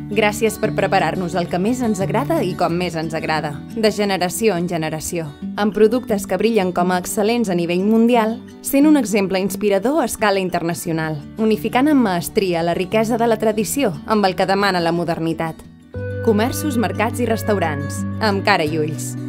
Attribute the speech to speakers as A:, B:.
A: Gràcies per preparar-nos el que més ens agrada i com més ens agrada, de generació en generació, amb productes que brillen com a excel·lents a nivell mundial, sent un exemple inspirador a escala internacional, unificant amb maestria la riquesa de la tradició amb el que demana la modernitat. Comerços, mercats i restaurants, amb cara i ulls.